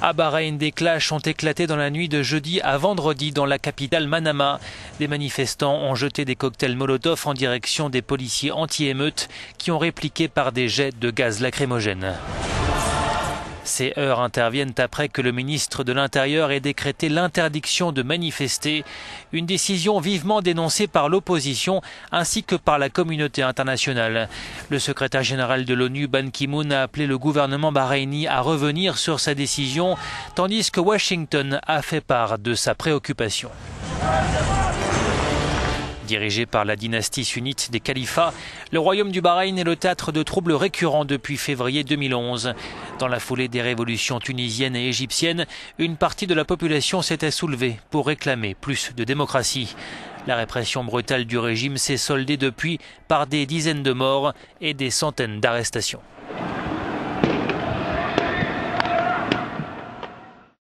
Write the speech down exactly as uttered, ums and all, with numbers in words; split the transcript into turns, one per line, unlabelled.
À Bahreïn, des clashs ont éclaté dans la nuit de jeudi à vendredi dans la capitale Manama. Des manifestants ont jeté des cocktails Molotov en direction des policiers anti-émeutes qui ont répliqué par des jets de gaz lacrymogène. Ces heurts interviennent après que le ministre de l'Intérieur ait décrété l'interdiction de manifester, une décision vivement dénoncée par l'opposition ainsi que par la communauté internationale. Le secrétaire général de l'ONU, Ban Ki-moon, a appelé le gouvernement bahreïni à revenir sur sa décision, tandis que Washington a fait part de sa préoccupation. Dirigé par la dynastie sunnite des califats, le royaume du Bahreïn est le théâtre de troubles récurrents depuis février deux mille onze. Dans la foulée des révolutions tunisiennes et égyptiennes, une partie de la population s'était soulevée pour réclamer plus de démocratie. La répression brutale du régime s'est soldée depuis par des dizaines de morts et des centaines d'arrestations.